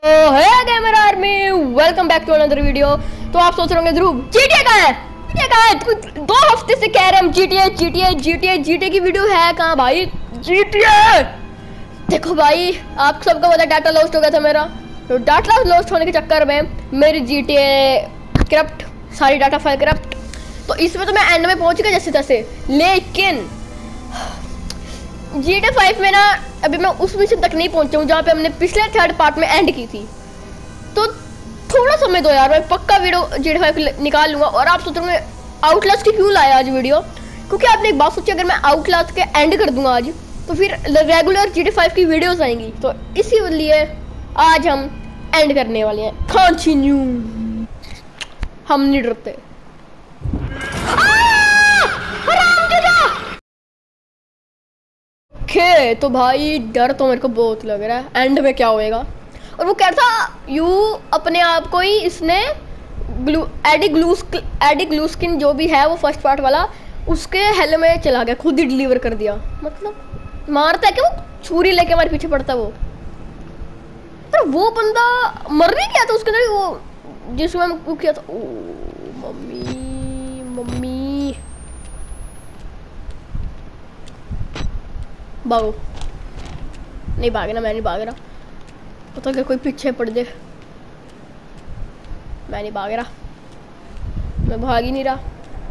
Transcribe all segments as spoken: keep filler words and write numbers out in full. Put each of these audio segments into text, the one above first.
Hey gamer army, welcome back to another video. तो आप सोच रहे होंगे ध्रुव जीटीए कहाँ है, जीटीए कहाँ है? दो हफ्ते से कह रहे हम जीटीए जीटीए जीटीए जीटीए की वीडियो है कहाँ भाई? जीटीए देखो भाई, आप सबको पता डाटा लॉस्ट हो गया था मेरा। तो डाटा लॉस्ट होने के चक्कर में मेरी जीटीए करप्ट, सारी डाटा फाइल करप्ट। तो इसमें तो मैं एंड में पहुंच गया जैसे तैसे, लेकिन जी टी ए फाइव में ना अभी मैं उस मिशन तक नहीं पहुंचा हूँ जहाँ पे हमने पिछले थर्ड पार्ट में एंड की थी। तो थोड़ा समय दो यार, मैं पक्का video G T A five निकाल लूंगा। और आप सोच रहे होंगे आउटलास्ट की क्यों लाया आज वीडियो, क्योंकि आपने एक बात सोची, अगर मैं आउटलास्ट के एंड कर दूंगा आज तो फिर regular G T A five की वीडियोस आएंगी। तो इसी लिए आज हम एंड करने वाले हैं। कंटिन्यू, हम नहीं डरते। ओके तो भाई डर तो मेरे को बहुत लग रहा है एंड में क्या होएगा। और वो कहता यू अपने आप को ही इसने ग्लू एडी ग्लू एडी ग्लू स्किन जो भी है वो फर्स्ट पार्ट वाला उसके हेल में चला गया, खुद ही डिलीवर कर दिया। मतलब मारता है कि वो छुरी लेके हमारे पीछे पड़ता है वो। तो वो बंदा मर नहीं गया था उसके अंदर, वो जिसमें हम वो किया था। ओ मम्मी मम्मी भागो, नहीं भागना, मैं नहीं भाग रहा। पता क्या कोई पीछे पड़ जाए, मैं नहीं भाग रहा, मैं भाग ही नहीं रहा।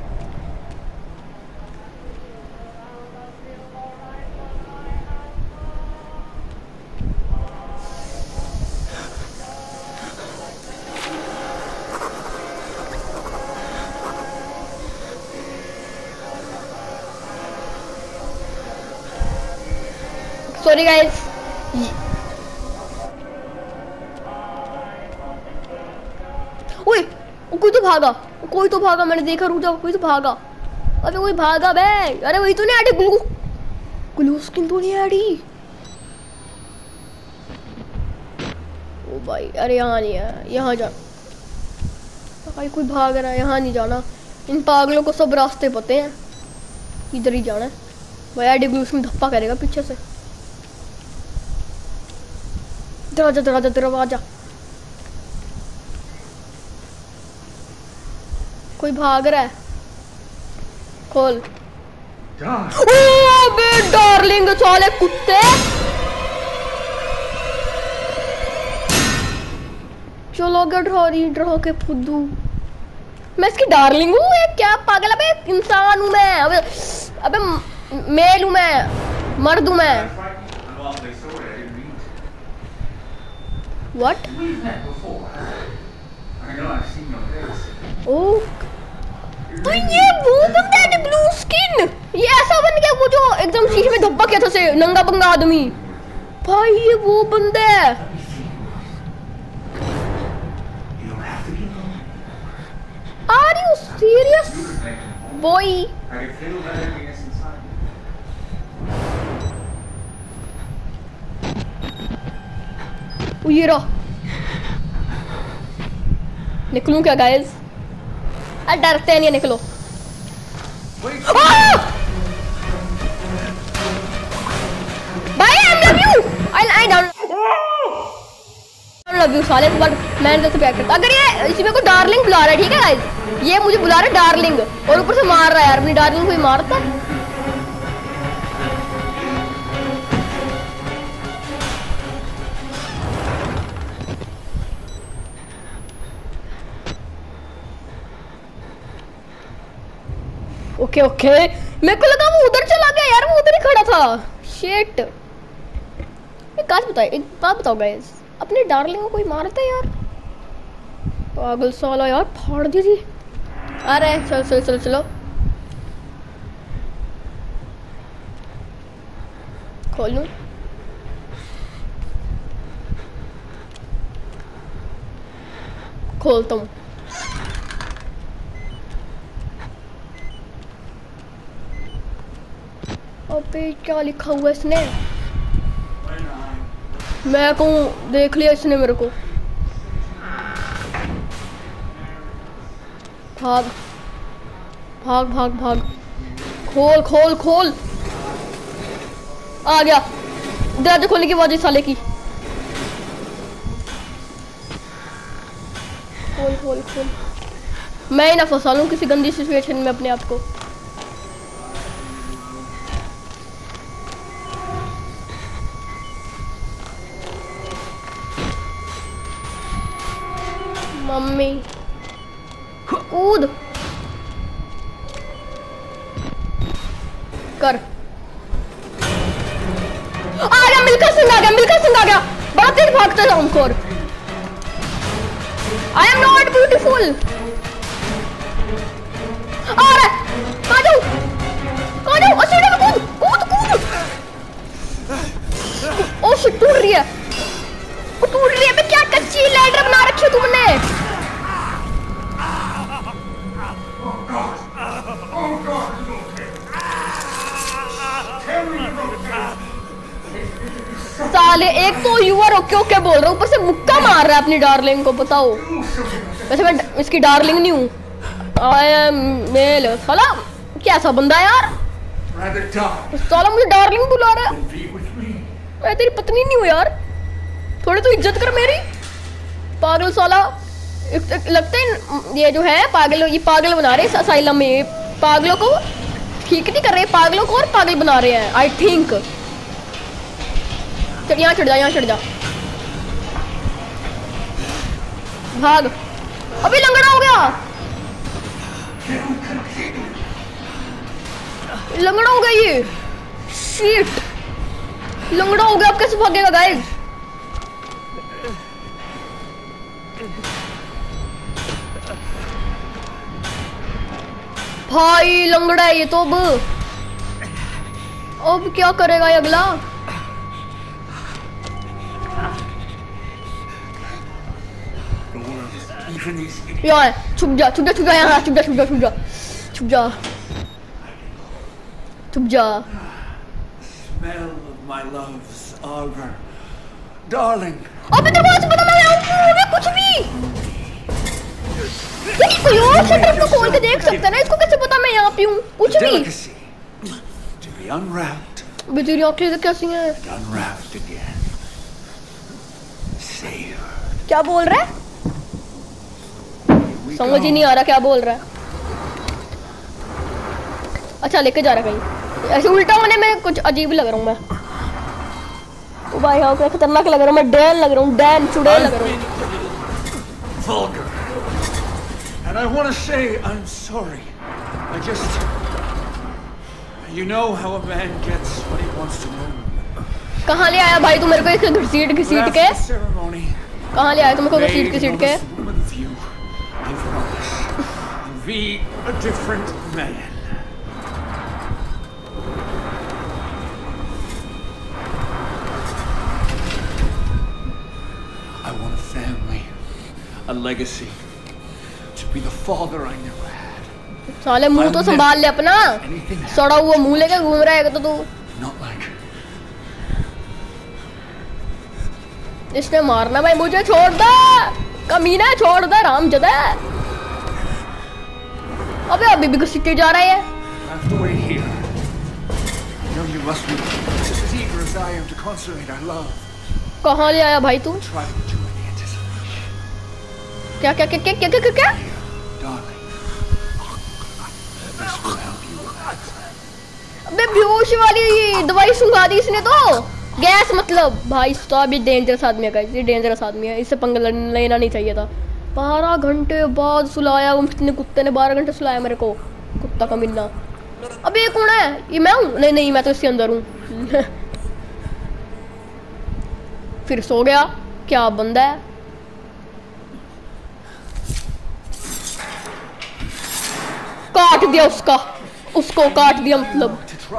सॉरी गाइस, ओए कोई तो भागा, कोई तो भागा, मैंने देखा, रुक जाओ, कोई तो भागा। अबे कोई भागा बे, अरे वही तो नहीं आड़ी ग्लू ग्लू स्किन तो नहीं आड़ी। ओ भाई अरे यहाँ नहीं है, यहाँ जा भाई, कोई भाग रहा है, यहाँ नहीं जाना। इन पागलों को सब रास्ते पते हैं, इधर ही जाना है भाई। आड़ी ग्लू स्किन धप्पा करेगा पीछे से। दरवाजा दरवाजा दरवाजा, कोई भाग रहा है, खोल। ओ बे डार्लिंग साले कुत्ते, चलो गया डरा रही डरा के फुद्दू। मैं इसकी डार्लिंग हूँ क्या? पागल, अबे इंसान हूँ मैं, अबे अबे मेल हूँ मैं, मर्द हूँ मैं। What? ओह तो ये वो बंदा है ब्लू स्किन, ये ऐसा बन गया वो जो एकदम शीशे में धब्बा किया था से नंगा बंगा आदमी। भाई ये वो बंदा है। Are you serious boy? ये रहा, निकलूं क्या गाइस? अरे डरते नहीं, निकलो। भाई I love you, I I don't love you साले, पर मैंने तो प्यार करता। अगर ये इसी में को डार्लिंग बुला रहा है, ठीक है गाइस, ये मुझे बुला रहा है डार्लिंग, और ऊपर से मार रहा है यार। अपनी डार्लिंग को ही मारता है। ओके ओके, मेरे को लगा वो उधर चला गया यार, वो उधर ही खड़ा था। शिट, एक बात बताओ, एक बात बताओ गाइस, अपने डार्लिंग को कोई मारता है यार? पागल साला यार, फाड़ दी थी। अरे चलो चलो चलो चलो, खोल लूं। खोलता हूँ। अबे क्या लिखा हुआ है इसने? मैं कहूँ देख लिया इसने मेरे को। भाग भाग भाग भाग, खोल खोल खोल, आ गया। दरवाजा खोलने की आवाज साले की। खोल खोल खोल। मैं ही ना फंसा लूं किसी गंदी सिचुएशन में अपने आप को। मम्मी कूद कर। आ गया मिल्खा सिंह, आ गया मिल्खा सिंह, आ गया। बड़ा तेज भागता था हमको। I am not beautiful. आ रहा है, आ जाओ आ जाओ। ओ सीढ़ी में कूद कूद कूद। ओ शिट, टूट रही है, वो टूट रही है। क्या कच्ची लैडर बना रखी है तुमने? साले, एक तो यू आर ओके ओके बोल रहा हूँ, ऊपर से मुक्का मार रहा है अपनी डार्लिंग को। बताओ, वैसे मैं इसकी डार्लिंग नहीं हूँ। I am male. साला कैसा बंदा है यार, साला मुझे डार्लिंग बुला रहा है। मैं तेरी पत्नी नहीं हूँ यार, थोड़ी तो इज्जत कर मेरी। पागल साला, लगता है ये जो है पागल, ये पागल बना रहे हैं असाइलम में। पागलों को ठीक नहीं कर रहे, पागलों को और पागल बना रहे हैं आई थिंक। चल यहाँ चढ़ जा, यहाँ चढ़ जा, भाग। अभी लंगड़ा हो गया, लंगड़ा हो गया ये। शिट, लंगड़ा हो गया, अब कैसे भागेगा गाइस? भाई लंगड़ा है ये तो। अब अब क्या करेगा ये अगला? यहाँ छुप जा, छुप जा, छुप जा, यहाँ छुप जा, छुप जा, छुप जा, छुप जा, छुप जा। Smell of my love's arbor, darling. अबे तेरे को ऐसे पता मैं आऊँ कुछ भी? कोई और शटर को खोल के देख सकता है ना, इसको कैसे पता मैं यहाँ पे हूँ? कुछ भी। To be unwrapped. अबे तेरी आँखें कैसी हैं? Unwrapped again. Savor. क्या बोल रहा है? समझ ही नहीं आ रहा क्या बोल रहा है। अच्छा लेके जा रहा कहीं, ऐसे उल्टा होने में कुछ अजीब लग रहा हूँ मैं। ओ भाई हाँ, क्या खतरनाक लग रहा हूँ मैं। डैन लग रहा हूँ, डैन चुड़ैल लग रहा हूँ। Vulgar. And I want to say I'm sorry. I just, you know how a man gets what he wants to know. कहाँ ले आया भाई तू मेरे को इसे घसीट घसीट के? कहाँ ले आया तू मेरे को घसीट घसीट के? Be a different man. I want a family, a legacy, to be the father I never had. साले मुंह तो संभाल ले अपना, सड़ा हुआ मुंह लेके घूम रहा है तो तू। Not like. इसने मारना भाई, मुझे छोड़ दे कमीना, छोड़ दे रामजादा। अबे अभी भी घसीटे जा रहा है। कहाँ ले आया भाई तू? क्या क्या क्या क्या क्या क्या क्या? अबे बेहोश वाली दवाई सुंघा दी इसने तो। गैस मतलब भाई साहब, ये डेंजरस आदमी है, ये डेंजरस आदमी है, इससे पंगा लेना नहीं चाहिए था। बारह घंटे बाद सुलाया उसने, कुत्ते ने बारह घंटे सुलाया मेरे को, कुत्ता का मिलना। अब ये कौन है? ये मैं हूँ? नहीं नहीं, मैं तो इसके अंदर हूँ। फिर सो गया, क्या बंदा है। काट दिया उसका, उसको काट दिया मतलब।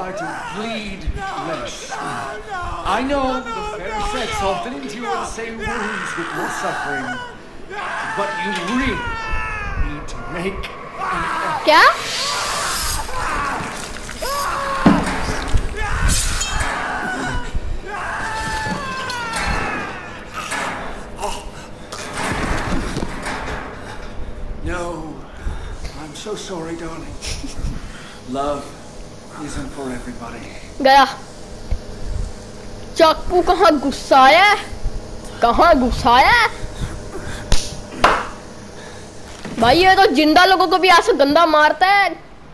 I know the fair sex often endure the same wounds with more suffering, but you really need to make an effort. क्या? No, I'm so sorry, darling. Love isn't for everybody. गया। चाकू कहाँ घुसाया? कहाँ घुसाया? भाई ये तो जिंदा लोगों को भी ऐसा गंदा मारता है।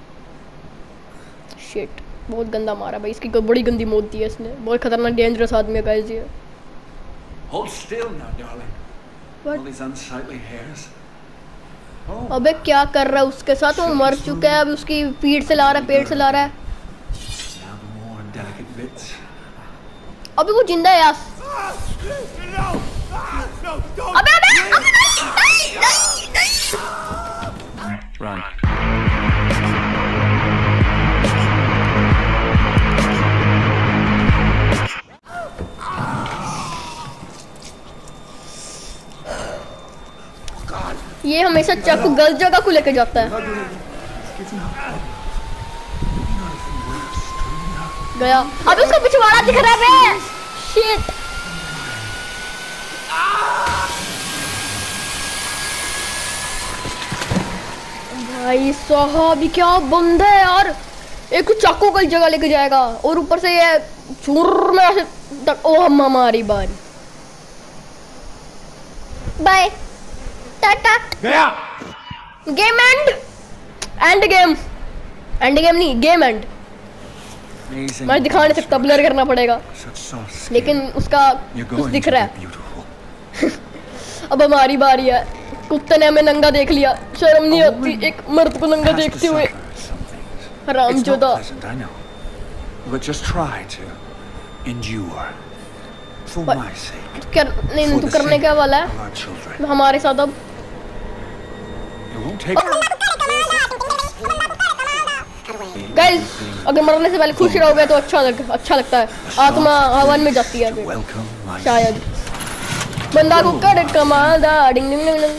शिट, बहुत गंदा मारा भाई, इसकी कोई बड़ी गंदी मौत दी है इसने। बहुत खतरनाक डेंजरस आदमी है गाइस ये। Hold still now, darling. All these unsightly hairs. Oh. अबे क्या कर रहा है उसके साथ? वो मर चुका है, अब उसकी पीठ से ला रहा है, पेट से ला रहा है। Now the more delicate bits. अबे वो जिंदा है यार। अबे अबे नहीं नहीं नहीं। Run. ये हमेशा चाकू गलत जगह को लेके जाता है। गया। अबे उसका पिछवाड़ा दिख रहा है। शिट। भाई साहब क्या बंदा है यार। एक तो चाकू गलत जगह लेके जाएगा और ऊपर से ये चूर में ऐसे तक। ओ हम हमारी बारी। बाय टाटा। गया। Game end end game end game नहीं, गेम एंड। मैं दिखा नहीं सकता, ब्लर करना पड़ेगा, लेकिन उसका कुछ दिख रहा है। अब हमारी बारी है। कुत्ते ने हमें नंगा देख लिया, शर्म नहीं आती एक मर्द को नंगा देखते हुए। हरामजादा। But just try to endure for my sake. क्या नहीं तू करने क्या वाला है हमारे साथ? अब गाइस अगर मरने से पहले खुश रहोगे तो अच्छा लग, अच्छा लगता है। आत्मा हवन में जाती है शायद। बंदा को कर कमादा डिंग डिंग डिंग।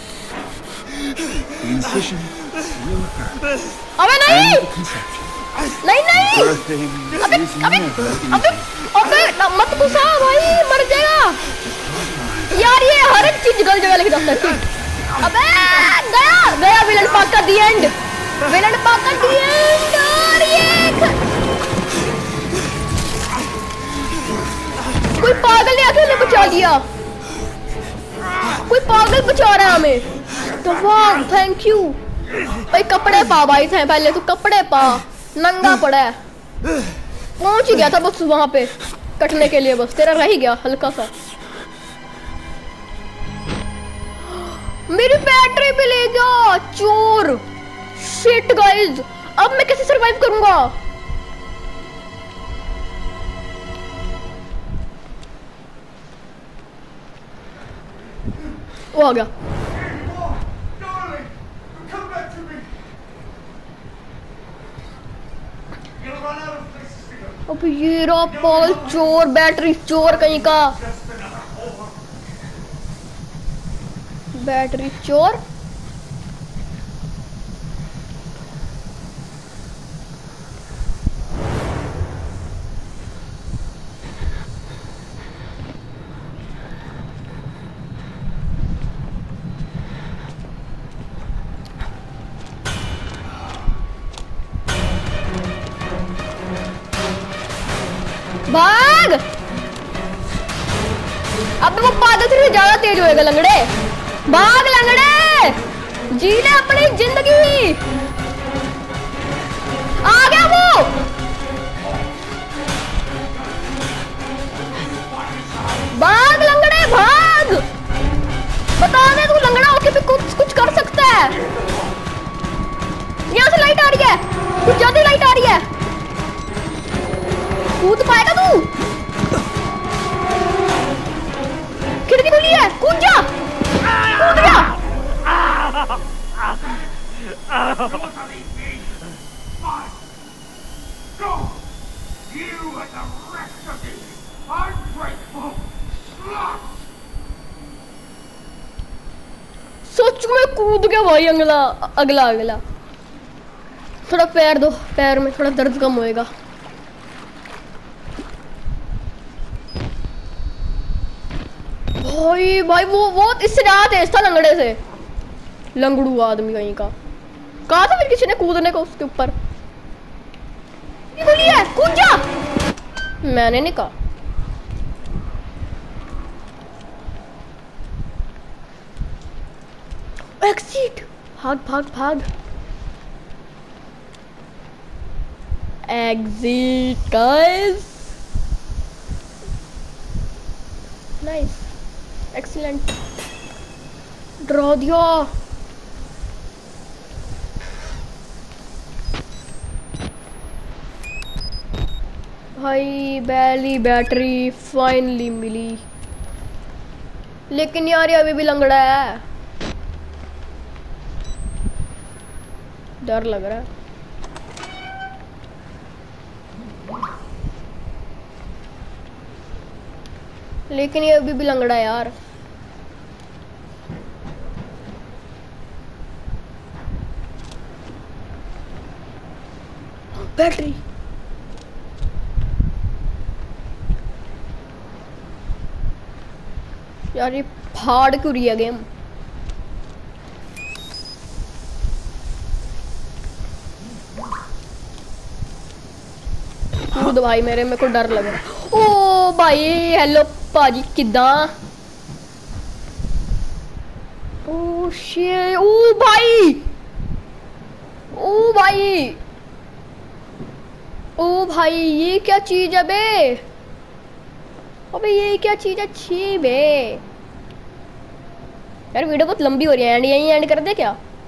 अबे नहीं नहीं नहीं अबे अबे अबे अबे मत गुस्सा भाई, मर जाएगा यार। ये हर एक चीज गलत जगह लेके जाता है। अबे गया गया विलन पाक का दी एंड। विलन पाक का दी एंड। और ये कोई पागल ने आके हमें बचा लिया। कोई पागल बचा रहा है हमें। तो वाह थैंक यू भाई। कपड़े पा भाई थे पहले तो, कपड़े पा। नंगा पड़ा है, पहुंच ही गया था बस वहां पे कटने के लिए। बस तेरा रह ही गया हल्का सा। मेरी बैटरी भी ले गया चोर। शिट गाइस, अब मैं कैसे सरवाइव करूंगा? वो आ गया। अब ये रहा पागल चोर, बैटरी चोर कहीं का। बैटरी चोर। भाग। अब वो पागल से ज्यादा तेज होएगा लंगड़े। भाग लंगड़े, जी ले अपनी जिंदगी। आ गया वो। भाग लंगड़े भाग। बता दे तू लंगड़ा होके भी कुछ कुछ कर सकता है। यहाँ से लाइट आ रही है, कुछ ज्यादा लाइट आ रही है। कूद पाएगा तू? खिड़की खुली है, कूद जा। कूद जा। सोच में कूद गया भाई। अगला अगला अगला थोड़ा पैर दो, पैर में थोड़ा दर्द कम होएगा। भाई भाई वो वो इससे ज्यादा तेज था लंगड़े से। लंगड़ू आदमी कहीं का। कहा था फिर किसी ने कूदने को उसके ऊपर। है, कूद जा। मैंने नहीं कहा। एग्जिट भाग भाग भाग। Exit guys. Nice, excellent. Draw दिया। भाई बैली बैटरी फाइनली मिली, लेकिन यार ये अभी भी लंगड़ा है, डर लग रहा है। लेकिन ये अभी भी लंगड़ा है यार। बैटरी। यार ये फाड़ क्यों रही है गेम। कूद भाई मेरे, मेरे को डर लग रहा है। ओ भाई हेलो पाजी किदा। ओ शे, ओ भाई, ओ भाई, ओ भाई ये क्या चीज है बे। अबे ये क्या चीज है, छी बे। यार वीडियो बहुत लंबी हो रही है, एंड यहीं एंड कर दे क्या।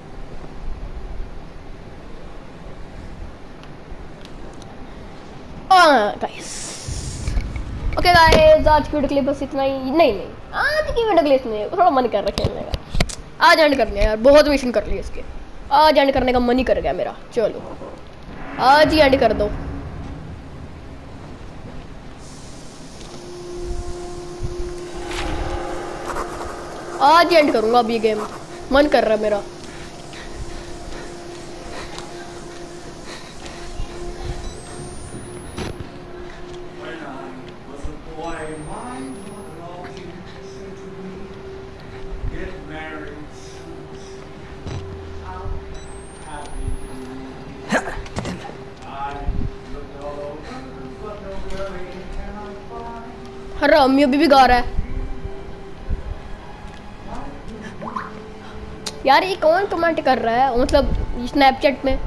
गाइस ओके गाइस, आज की वीडियो के लिए बस इतना ही। नहीं नहीं आज की वीडियो के लिए इतना ही, थोड़ा मन कर रहा है खेलने का। आज एंड करने यार, बहुत मिशन कर लिए इसके। आज एंड करने का मन ही कर गया मेरा। चलो आज ही एंड कर दो। आज एंड करूंगा अब ये गेम, मन कर रहा है मेरा। हरामी अभी भी गा रहा है यार। ये कौन कमेंट कर रहा है, मतलब स्नैपचैट में।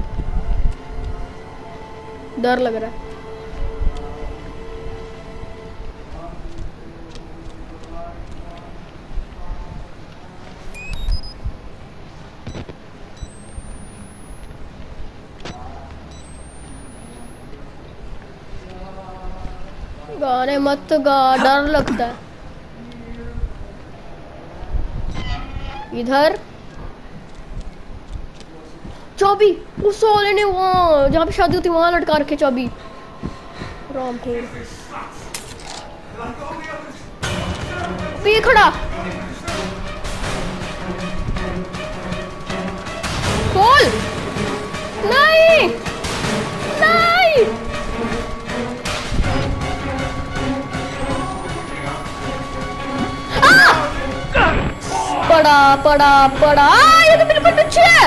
डर लग रहा है। गाने मत गा, डर लगता है। इधर चाबी, उस वाले ने वहाँ जहाँ पे शादी होती वहाँ लटका रखे चाबी। राम खोल पे खड़ा, खोल। नहीं नहीं, पड़ा पड़ा पड़ा। ये तो बिल्कुल पीछे है।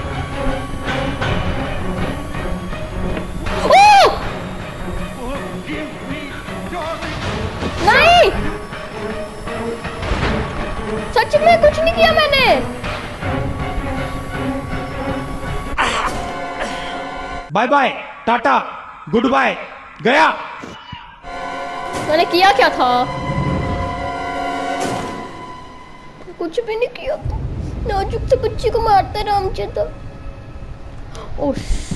ओ! नहीं सच में कुछ नहीं किया मैंने। Bye bye, tata, goodbye, गया। मैंने किया क्या था, कुछ भी नहीं किया। नाजुक से बच्ची को मारता है रामचंद्र। ओह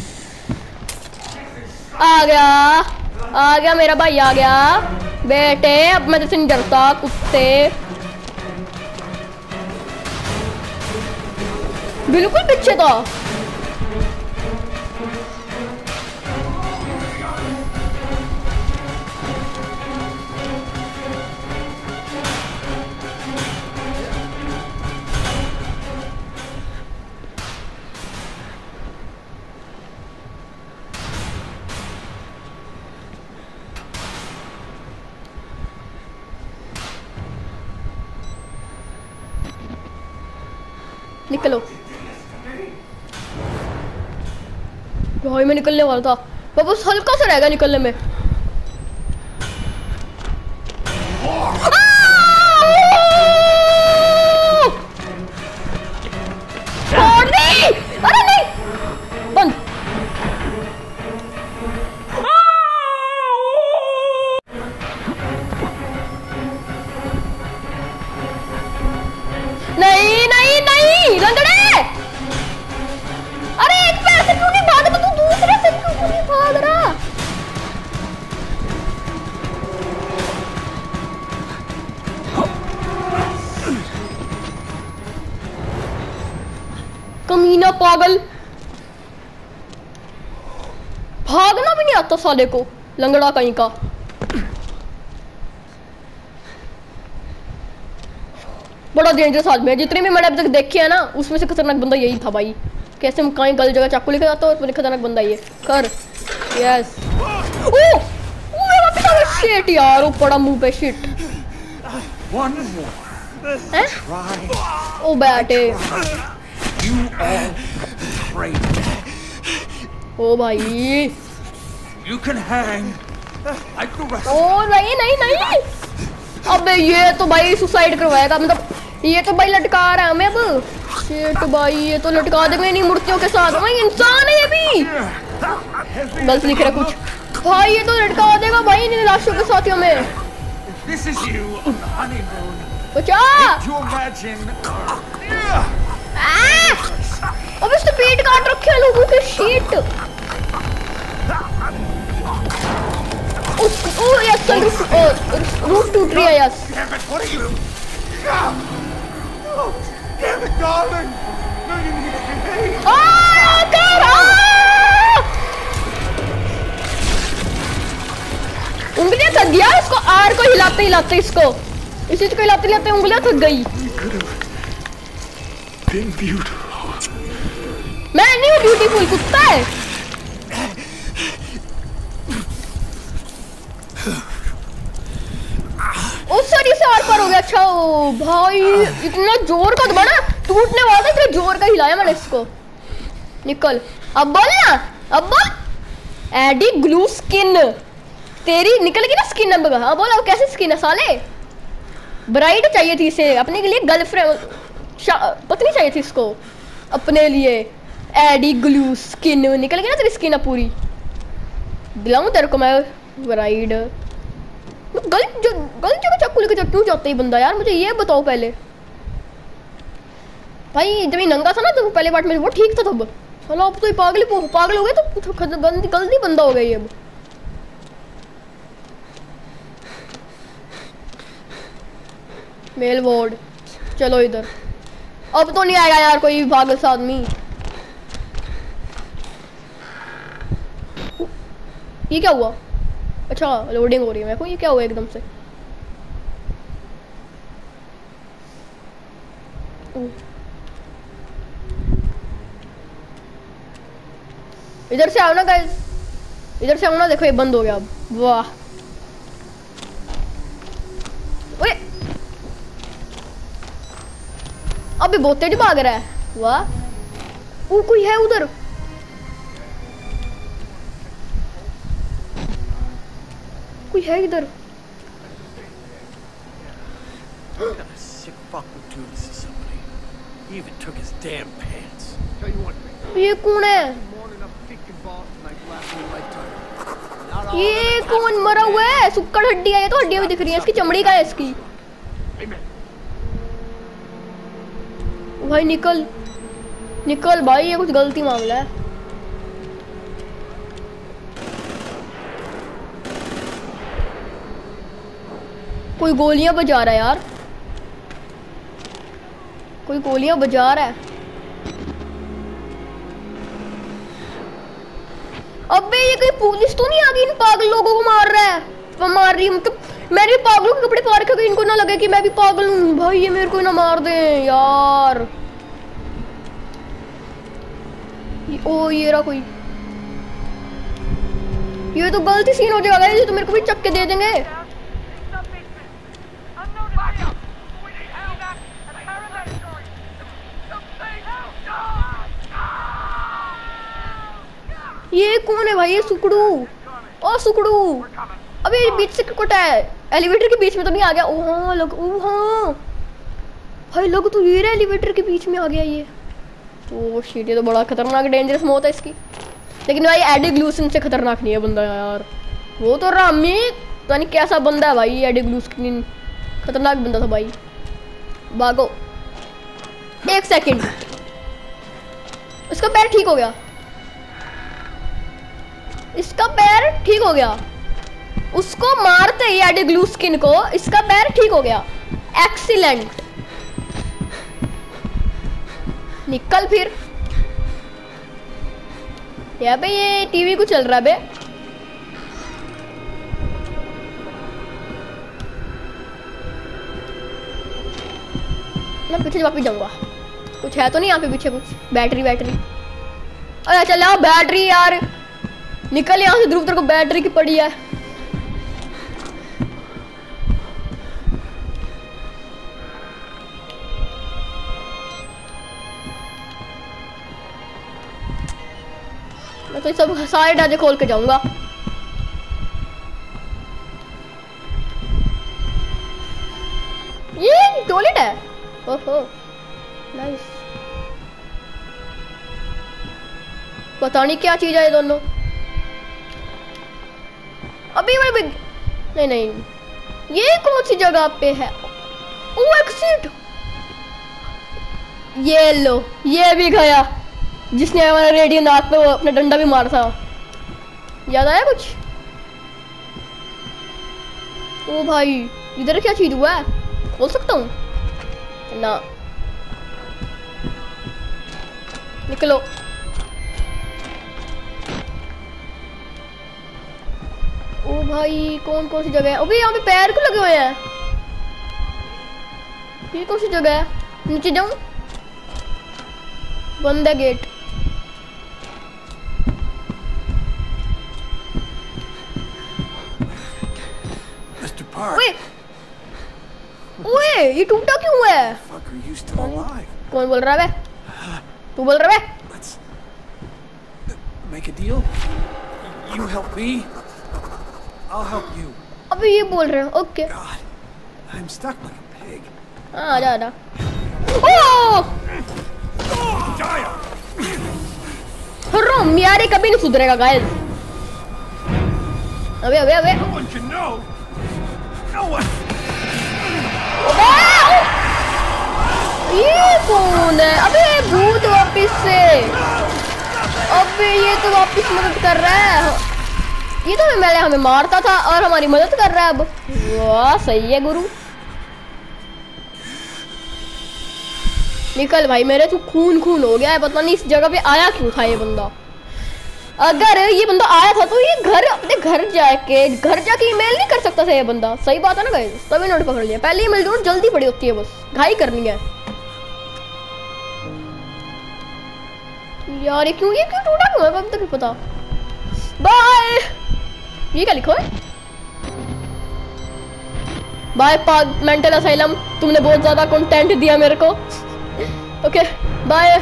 आ गया आ गया मेरा भाई आ गया। बेटे अब मैं तुझसे नहीं डरता कुत्ते। बिल्कुल पीछे था। निकलो भाई, मैं निकलने वाला था, बस हल्का सा रहेगा निकलने में। छोड़ दे। नहीं लंगड़े। अरे एक पैर से क्यों नहीं भाग रहा, तू दूसरे से क्यों नहीं भाग रहा? कमीना पागल, भागना भी नहीं आता साले को, लंगड़ा कहीं का। बड़ा डेंजरस आदमी है, जितने भी मैंने अब तक देखे है ना उसमें से खतरनाक बंदा यही था भाई। कैसे हम कहीं गलत जगह चाकू लेके जाता है, खतरनाक बंदा ये कर। यस ओ मेरा पीछे शिट यार, वो पड़ा मुंह पे शिट। हैं ओ बैटे ओ भाई, You can hang like the rest. ओ नहीं नहीं नहीं, अबे ये तो भाई सुसाइड करवाएगा, मतलब ये तो भाई लटका रहा है हमें अब। शिट भाई, ये तो लटका देंगे नहीं मूर्तियों के साथ, भाई इंसान है ये भी। गलत लिख रहा कुछ भाई, ये तो लटका देगा भाई इन लाशों के साथ हमें। This is you on the honeymoon. बचा To imagine. अब इसने पेट काट रखे हैं लोगों के, शिट। ओ यस रूट टूट रही है, yes. Damn it! What are you? Oh, damn it, darling! No, you need to behave. आ कर उंगलियां थक गया इसको, आर को हिलाते हिलाते, इसको इसी को हिलाते हिलाते उंगलियां थक गई। Been beautiful. मैं नहीं हूँ ब्यूटीफुल, कुत्ता है। ओ सॉरी से आर पार हो गया। अच्छा ओ भाई, इतना जोर का दबा ना, टूटने वाला था, इतना जोर का हिलाया मैंने इसको। निकल अब बोल ना, अब बोल। एडी ग्लू स्किन तेरी निकल गई ना स्किन। अब हाँ बोल, अब कैसे स्किन है साले? ब्राइड चाहिए थी इसे अपने के लिए, गर्लफ्रेंड पत्नी चाहिए थी इसको अपने लिए। एडी ग्लू स्किन निकल गई ना तेरी स्किन अब पूरी। दिलाऊं तेरे को मैं ब्राइड। गलत जो गलत जगह चाकू लेके क्यों जाता है बंदा यार, मुझे ये बताओ पहले। भाई जब ये नंगा था ना तो पहले पार्ट में वो ठीक था तब, चलो अब तो ये पागल पागल हो गए तो गंदी गलती बंदा हो गया ये अब। मेल वार्ड, चलो इधर। अब तो नहीं आएगा यार कोई पागल सा आदमी। ये क्या हुआ? अच्छा लोडिंग हो रही है मेरे को, ये क्या हुआ एकदम से? इधर से आओ ना गाइस, इधर से आओ ना। देखो ये बंद हो गया अब। वाह ओए, अभी बहुत तेज भाग रहा है। वाह वो कोई है उधर। कोई है इधर। Sick fuck would do this to somebody. He even took his damn pants. Tell you what, ये कौन है? ये कौन मरा हुआ है? सुक्कड़ हड्डी है ये तो, हड्डियां भी दिख रही है इसकी, चमड़ी का है इसकी। भाई निकल निकल भाई, ये कुछ गलती मामला है। कोई गोलियां बजा रहा है यार, कोई गोलियां बजा रहा है। अबे ये कोई पुलिस तो नहीं आ गई इन पागल लोगों को मार रहा है, मार रही है मतलब। मैंने भी पागलों के कपड़े पा रखे, इनको ना लगे कि मैं भी पागल हूँ। भाई ये मेरे को ना मार दे यार। ये, ओ ये रहा कोई, ये तो गलती सीन हो जाएगा, ये तो मेरे को भी चक्के दे देंगे। ये कौन है भाई? ये सुकड़ू। ओ सुकड़ू, अबे ये बीच से कुछ है, एलिवेटर के बीच में तो नहीं आ गया? ओ हाँ लग, ओ हाँ भाई लग तो ये एलिवेटर के बीच में आ गया ये। ओ शिट, ये तो बड़ा खतरनाक डेंजरस मौत है इसकी। लेकिन भाई एडी ग्लूसन से खतरनाक नहीं है बंदा यार। वो तो रामी पता नहीं कैसा बंदा है भाई, एडी ग्लूसन खतरनाक बंदा था भाई। भागो एक सेकंड, इसका पैर ठीक हो गया, इसका पैर ठीक हो गया। उसको मारते ही एडी ग्लू स्किन को इसका पैर ठीक हो गया। एक्सीलेंट, निकल फिर। यहाँ पे ये टीवी को चल रहा है बे। मैं पीछे वापस जाऊंगा, कुछ है तो नहीं यहाँ पे पीछे, कुछ बैटरी बैटरी। अरे चल यार बैटरी यार, निकल यहाँ से ध्रुव, तेरे को बैटरी की पड़ी है। मैं तो सब सारे दरवाजे खोल के जाऊंगा। ये टॉयलेट है, ओहो नाइस। पता नहीं क्या चीज है ये दोनों। अभी मैं भी नहीं नहीं, ये कौन सी जगह पे है? ओ एक्सिट, ये लो, ये भी गया जिसने हमारा रेडियो नाक पे वो अपना डंडा भी मारा था। याद आया कुछ? ओ भाई इधर क्या चीज हुआ है, बोल सकता हूँ ना? निकलो। ओ भाई कौन कौन सी जगह है? अबे यहाँ पे पैर क्यों लगे हुए हैं? ये कौन सी जगह है? नीचे जाऊं? बंद है गेट। ओए ओए ये टूटा क्यों है? कौन बोल रहा है? तू बोल रहा है? Let's make a deal. You help me, I'll help you. अभी ये बोल रहे हैं, okay. God, I'm stuck like a pig. हाँ आजा आजा। ओह! हराम यार, कभी नहीं सुधरेगा गाइस। अबे अबे अबे। No one can know. No one. ये कौन है? अबे भूत वापिस से। अबे ये तो वापिस मदद कर रहा है। ये तो पहले हमें मारता था और हमारी मदद कर रहा है अब। वाह सही है गुरु। निकल भाई मेरे, तू खून खून हो गया है। पता नहीं इस जगह पे आया क्यों था ये बंदा। अगर ये बंदा आया था तो ये घर अपने घर जाके घर जाके ईमेल नहीं कर सकता था ये बंदा। सही बात है ना गाइस? तभी नोट पकड़ लिया। पहले ईमेल जरूर जल्दी पड़ी होती है, बस घाई करनी है यार। ये क्यों ये क्यों टूटा क्यों है अब तक नहीं पता। बाय। ये क्या लिखो है? बाय मेंटल असाइलम, तुमने बहुत ज्यादा कंटेंट दिया मेरे को। ओके बाय,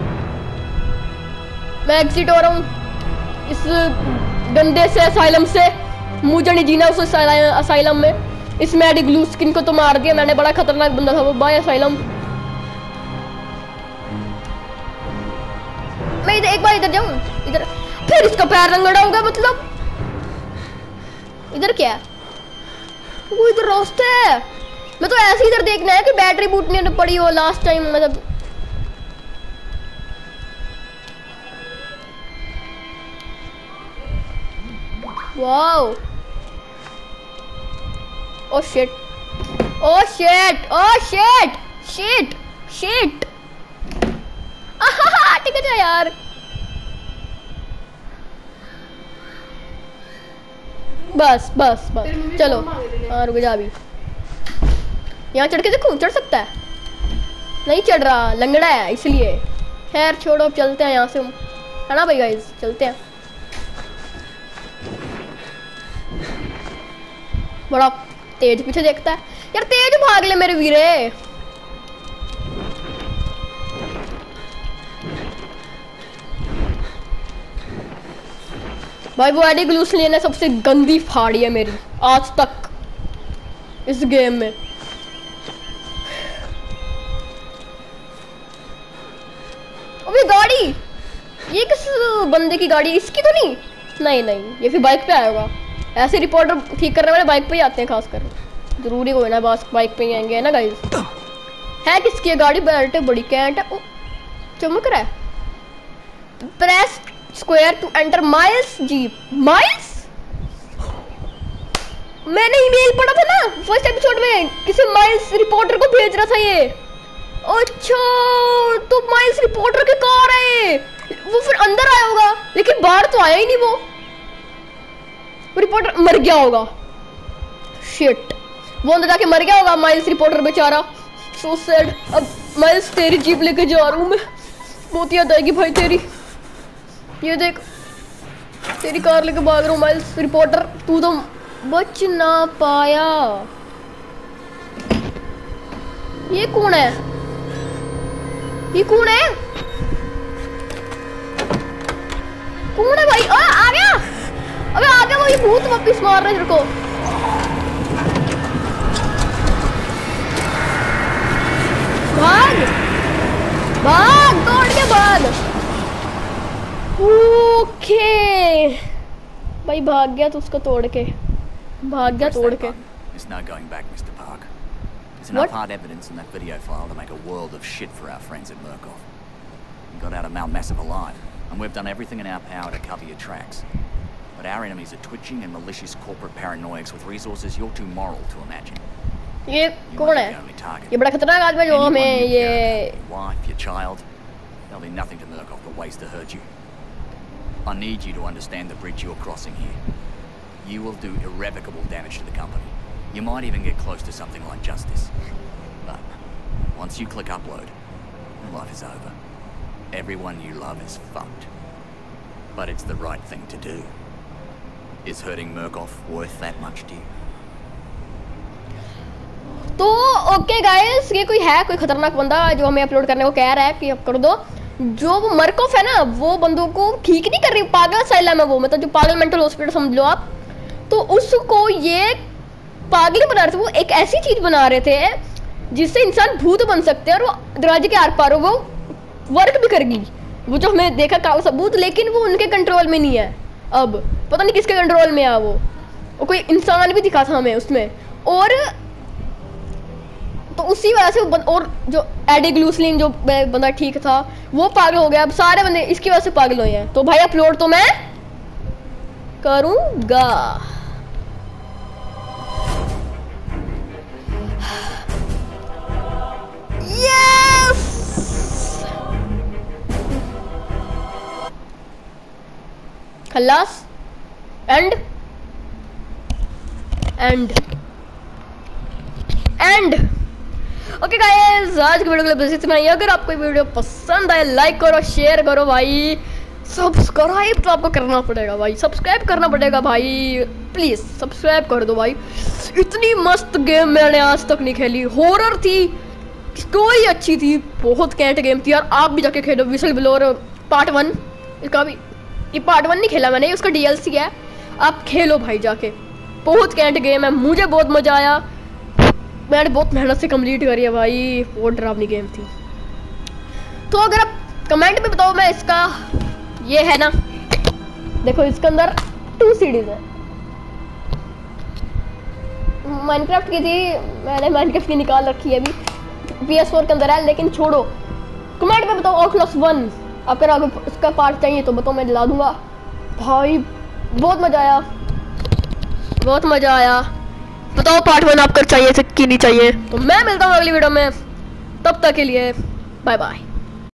मैं एग्जिट हो रहा हूँ इस गंदे से असाइलम से। मुझे नहीं जीना उस असाइलम में। इसमें एडी ग्लू स्किन को तो मार दिया मैंने, बड़ा खतरनाक बंदा था वो। Bye asylum. मैं इधर एक बार इधर जाऊं, इधर फिर इसका पैर रंगड़ा होगा मतलब। इधर क्या है? वो इधर रास्ते है। मैं तो ऐसे इधर देखना है कि बैटरी बूटने पड़ी हो लास्ट टाइम मतलब। Wow oh shit oh shit oh shit shit shit. ठीक है यार। बस बस बस चलो। हाँ रुक जा अभी। यहाँ चढ़ के देखूं, चढ़ सकता है? नहीं चढ़ रहा, लंगड़ा है इसलिए। खैर छोड़ो, अब चलते हैं यहाँ से, है ना भाई गाइस? चलते हैं। बड़ा तेज पीछे देखता है यार। तेज भाग ले मेरे वीरे। भाई वो एडी ग्लू स्किन ने सबसे गंदी फाड़ी है मेरी आज तक इस गेम में। अबे गाड़ी, ये किस बंदे की गाड़ी? इसकी तो नहीं? नहीं नहीं, ये फिर बाइक पे आया होगा। ऐसे रिपोर्टर ठीक करने वाले बाइक पे ही आते हैं खासकर। जरूरी कोई ना बस बाइक पे ही आएंगे, है ना गाइस? है किसकी गाड़ी? बैठे बड़ी कैंट है। चमक रहा है। Press square to enter Miles jeep. Miles? मैंने ईमेल पढ़ा था ना फर्स्ट एपिसोड में, किसी माइल्स रिपोर्टर को भेज रहा था ये। अच्छा तो माइल्स रिपोर्टर की कार है, वो फिर अंदर आया होगा लेकिन बाहर तो आया ही नहीं। वो रिपोर्टर मर गया होगा। शिट, वो अंदर जाके मर गया होगा माइल्स रिपोर्टर बेचारा। So sad. अब माइल्स तेरी जीप लेके जा रहा हूँ मैं, बहुत याद आएगी भाई तेरी। ये देख तेरी कार लेके भाग रहा हूँ माइल्स रिपोर्टर, तू तो बच ना पाया। ये कौन है? ये कौन है? कौन है भाई? आ, आ गया। अबे आ गया वो, ये भूत वापिस मार रहा है तेरे को। भाग भाग, दौड़ के भाग। ओके भाई भाग गया तो उसको तोड़ के भाग गया तोड़ के। There's no going back, Mister Park. There's enough hard evidence in that video file to make a world of shit for our friends at Murkoff. We got out of Mount Massive alive, and we've done everything in our power to cover your tracks. But our enemies are twitching and malicious corporate paranoics with resources you're too moral to imagine. ये कौन है? ये बड़ा खतरनाक आदमी है जो हमें ये your wife, your child, they'll be nothing to Murkoff but ways to hurt you. I need you to understand the bridge you're crossing here. You will do irrevocable damage to the company. You might even get close to something like justice. But once you click upload, life is over. Everyone you love is fucked. But it's the right thing to do. Is hurting Murkoff worth that much to you? तो okay guys, ये कोई है कोई खतरनाक बंदा जो हमें upload करने को कह रहा है कि अब कर दो। जो वो मरकोफ है ना, वो बंदों को ठीक नहीं कर रही, पागल असाइलम है वो, मतलब जो पागल मेंटल हॉस्पिटल समझ लो आप। तो उसको ये पागल बना रहे थे, वो एक ऐसी चीज बना रहे थे जिससे इंसान भूत बन सकते हैं और वो दरवाजे के आर पार वो वर्क भी करेगी। वो जो हमें देखा काला सबूत, लेकिन वो उनके कंट्रोल में नहीं है। अब पता नहीं किसके कंट्रोल में है वो, वो कोई इंसान भी दिखा था हमें उसमें। और तो उसी वजह से वो बन, और जो एडी ग्लूसलिन जो बंदा ठीक था वो पागल हो गया। अब सारे बंदे इसकी वजह से पागल हुए हैं। तो भाई अपलोड तो मैं करूंगा। यस खल्लास end end end okay guys, आज की वीडियो के लिए बस इतना ही। अगर आपको ये वीडियो पसंद आए लाइक करो, शेयर करो भाई, सब्सक्राइब तो आपको करना पड़ेगा भाई, सब्सक्राइब करना पड़ेगा भाई, प्लीज सब्सक्राइब कर दो भाई। इतनी मस्त गेम मैंने आज तक नहीं खेली, हॉरर थी, स्टोरी अच्छी थी, बहुत कैंट गेम थी यार। आप भी जाके खेलो विसल ब्लोर पार्ट वन। इसका भी ये पार्ट वन नहीं खेला मैंने, उसका डीएलसी है, आप खेलो भाई जाके, बहुत कैंट गेम है, मुझे बहुत मजा आया। मैंने बहुत मेहनत से कंप्लीट करी है भाई, बहुत डरावनी गेम थी। तो अगर आप कमेंट में बताओ, मैं इसका ये है ना, देखो इसके अंदर टू सीडीज है। माइनक्राफ्ट की थी, मैंने माइनक्राफ्ट की निकाल रखी है अभी, पी एस फोर के अंदर है, लेकिन छोड़ो। कमेंट में बताओ आउटलॉस वन, अगर आपको इसका पार्ट चाहिए तो बताओ, मैं दिला दूंगा भाई। बहुत मजा आया, बहुत मजा आया। बताओ पार्ट वन आपको चाहिए कि नहीं चाहिए। तो मैं मिलता हूँ अगली वीडियो में, तब तक के लिए बाय बाय।